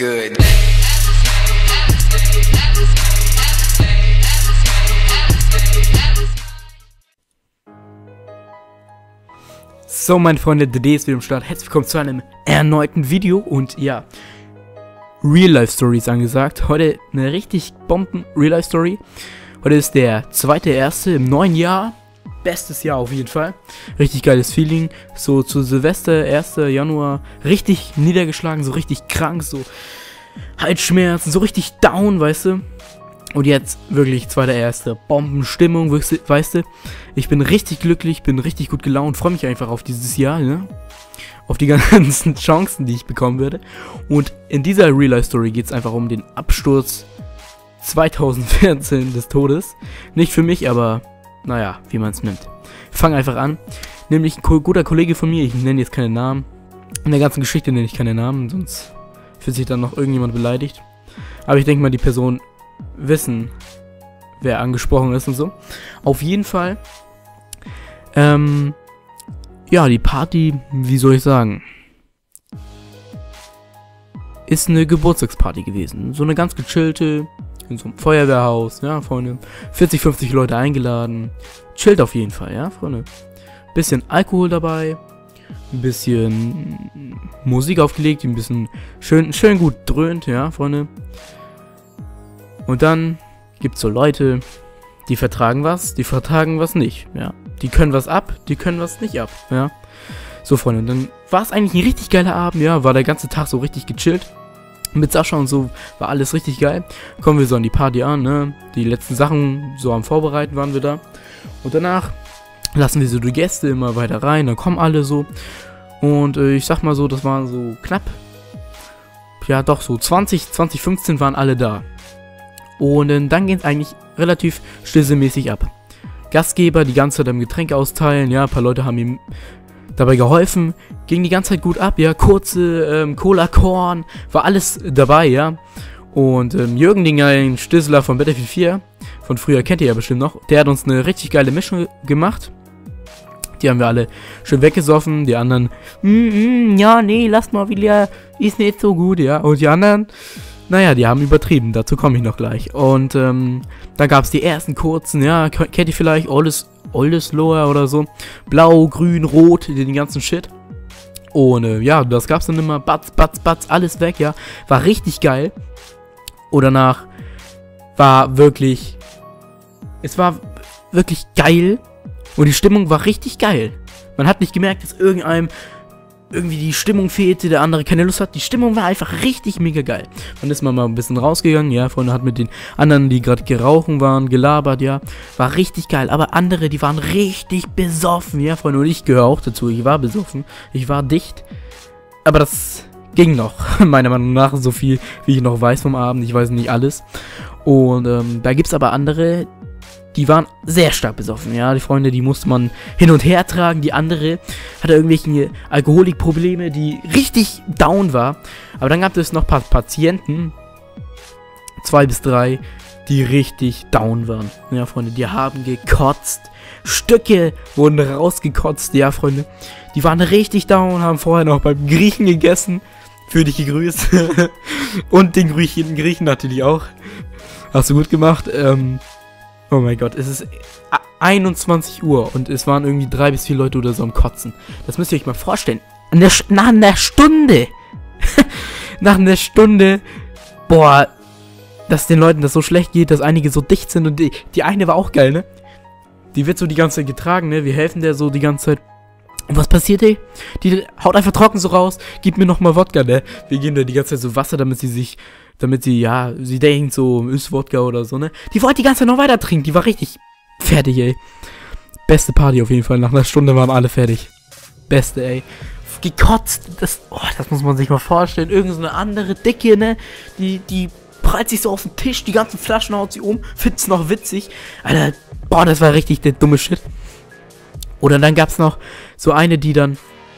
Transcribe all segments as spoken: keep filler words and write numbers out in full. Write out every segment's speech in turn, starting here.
good. So, meine Freunde, The Day ist wieder am Start. Herzlich willkommen zu einem erneuten Video. Und ja, Real-Life-Story ist angesagt. Heute eine richtig Bomben-Real-Life-Story. Heute ist der zweite erste im neuen Jahr. Bestes Jahr auf jeden Fall. Richtig geiles Feeling. So zu Silvester, erster Januar. Richtig niedergeschlagen, so richtig krank, so Halsschmerzen, so richtig down, weißt du. Und jetzt wirklich zweiter erster Bombenstimmung, weißt du. Ich bin richtig glücklich, bin richtig gut gelaunt, freue mich einfach auf dieses Jahr, ne? Auf die ganzen Chancen, die ich bekommen werde. Und in dieser Real-Life-Story geht es einfach um den Absturz zweitausendvierzehn des Todes. Nicht für mich, aber naja, wie man es nimmt. Fang einfach an. Nämlich ein guter Kollege von mir, ich nenne jetzt keine Namen. In der ganzen Geschichte nenne ich keine Namen, sonst fühlt sich dann noch irgendjemand beleidigt. Aber ich denke mal, die Person wissen, wer angesprochen ist und so. Auf jeden Fall, ähm, ja, die Party, wie soll ich sagen, ist eine Geburtstagsparty gewesen. So eine ganz gechillte, in so einem Feuerwehrhaus, ja, Freunde. vierzig, fünfzig Leute eingeladen. Chillt auf jeden Fall, ja, Freunde. Bisschen Alkohol dabei. Ein bisschen Musik aufgelegt, die ein bisschen schön, schön gut dröhnt, ja, Freunde. Und dann gibt es so Leute, die vertragen was, die vertragen was nicht, ja. Die können was ab, die können was nicht ab, ja. So, Freunde, dann war es eigentlich ein richtig geiler Abend, ja. War der ganze Tag so richtig gechillt. Mit Sascha und so war alles richtig geil. Kommen wir so an die Party an, ne. Die letzten Sachen so am Vorbereiten waren wir da. Und danach lassen wir so die Gäste immer weiter rein, dann kommen alle so. Und äh, ich sag mal so, das waren so knapp, ja doch, so zwanzig, zwanzig, fünfzehn waren alle da. Und äh, dann geht es eigentlich relativ schlüsselmäßig ab. Gastgeber die ganze Zeit am Getränk austeilen, ja, ein paar Leute haben ihm dabei geholfen. Ging die ganze Zeit gut ab, ja, kurze ähm, Cola, Korn, war alles dabei, ja. Und ähm, Jürgen, den Stößler von Battlefield vier, von früher kennt ihr ja bestimmt noch, der hat uns eine richtig geile Mischung gemacht. Die haben wir alle schön weggesoffen, die anderen, mm, mm, ja, nee, lasst mal wieder, ist nicht so gut, ja. Und die anderen, naja, die haben übertrieben, dazu komme ich noch gleich. Und ähm, da gab es die ersten kurzen, ja, kennt ihr vielleicht, Oldes, Oldesloher oder so, blau, grün, rot, den ganzen Shit. Und äh, ja, das gab's dann immer, batz, batz, batz, alles weg, ja, war richtig geil. Und danach war wirklich, es war wirklich geil. Und die Stimmung war richtig geil. Man hat nicht gemerkt, dass irgendeinem irgendwie die Stimmung fehlte, der andere keine Lust hat. Die Stimmung war einfach richtig mega geil. Dann ist man mal ein bisschen rausgegangen, ja, Freunde, hat mit den anderen, die gerade gerauchen waren, gelabert, ja. War richtig geil. Aber andere, die waren richtig besoffen, ja, Freunde. Und ich gehöre auch dazu. Ich war besoffen. Ich war dicht. Aber das ging noch, meiner Meinung nach, so viel, wie ich noch weiß vom Abend. Ich weiß nicht alles. Und ähm, da gibt es aber andere, die waren sehr stark besoffen, ja, die Freunde, die musste man hin und her tragen, die andere hatte irgendwelche Alkoholikprobleme, die richtig down war, aber dann gab es noch ein paar Patienten, zwei bis drei, die richtig down waren, ja, Freunde, die haben gekotzt, Stücke wurden rausgekotzt, ja, Freunde, die waren richtig down, haben vorher noch beim Griechen gegessen, für dich gegrüßt, und den Griechen, Griechen natürlich auch, hast du gut gemacht, ähm, oh mein Gott, es ist einundzwanzig Uhr und es waren irgendwie drei bis vier Leute oder so am Kotzen. Das müsst ihr euch mal vorstellen. Nach einer Stunde. Nach einer Stunde. Boah, dass den Leuten das so schlecht geht, dass einige so dicht sind. Und die, die eine war auch geil, ne? Die wird so die ganze Zeit getragen, ne? Wir helfen der so die ganze Zeit. Und was passiert, ey? Die haut einfach trocken so raus. Gib mir nochmal Wodka, ne? Wir geben da die ganze Zeit so Wasser, damit sie sich... Damit sie, ja, sie denkt so, ist Wodka oder so, ne? Die wollte die ganze Zeit noch weiter trinken. Die war richtig fertig, ey. Beste Party auf jeden Fall. Nach einer Stunde waren alle fertig. Beste, ey. Gekotzt. Das, oh, das muss man sich mal vorstellen. Irgend so eine andere Dicke, ne? Die, die prallt sich so auf den Tisch. Die ganzen Flaschen haut sie um. Find's noch witzig. Alter, boah, das war richtig der dumme Shit. Oder dann gab's noch so eine, die dann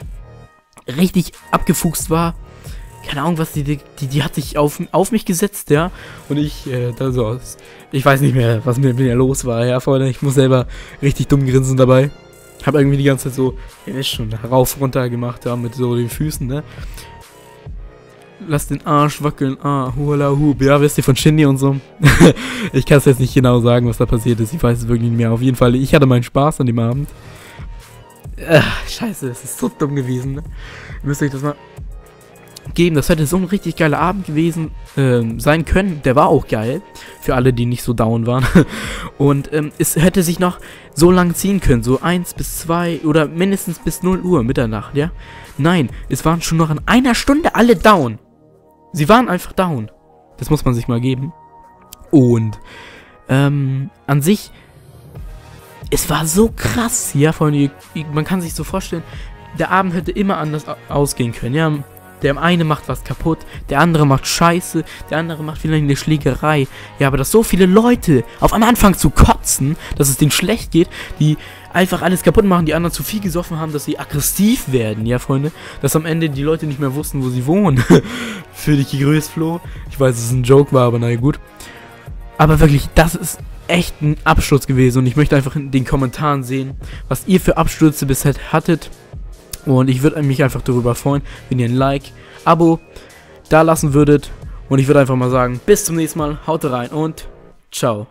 richtig abgefuchst war. Keine Ahnung, was die, die, die hat sich auf, auf mich gesetzt, ja, und ich, äh, da so, ich weiß nicht mehr, was mit mir los war, ja, Freunde, ich muss selber richtig dumm grinsen dabei, hab irgendwie die ganze Zeit so, ihr wisst schon, rauf, runter gemacht, ja, mit so den Füßen, ne, lass den Arsch wackeln, ah, hula hub, ja, wisst ihr, von Shindy und so. Ich kann es jetzt nicht genau sagen, was da passiert ist, ich weiß es wirklich nicht mehr. Auf jeden Fall, ich hatte meinen Spaß an dem Abend. Ach, scheiße, das ist so dumm gewesen, ne? Ihr müsst euch das mal geben, das hätte so ein richtig geiler Abend gewesen ähm, sein können. Der war auch geil, für alle, die nicht so down waren. Und ähm, es hätte sich noch so lang ziehen können, so eins bis zwei oder mindestens bis null Uhr, Mitternacht, ja? Nein, es waren schon noch in einer Stunde alle down. Sie waren einfach down. Das muss man sich mal geben. Und ähm, an sich, es war so krass, ja, Freunde, man kann sich so vorstellen, der Abend hätte immer anders ausgehen können, ja. Der eine macht was kaputt, der andere macht Scheiße, der andere macht vielleicht eine Schlägerei. Ja, aber dass so viele Leute auf einmal anfangen zu kotzen, dass es denen schlecht geht, die einfach alles kaputt machen, die anderen zu viel gesoffen haben, dass sie aggressiv werden, ja, Freunde. Dass am Ende die Leute nicht mehr wussten, wo sie wohnen. Für dich gegrüßt, Flo. Ich weiß, dass es ein Joke war, aber naja, gut. Aber wirklich, das ist echt ein Absturz gewesen und ich möchte einfach in den Kommentaren sehen, was ihr für Abstürze bisher hattet. Und ich würde mich einfach darüber freuen, wenn ihr ein Like, Abo da lassen würdet. Und ich würde einfach mal sagen, bis zum nächsten Mal, haut rein und ciao.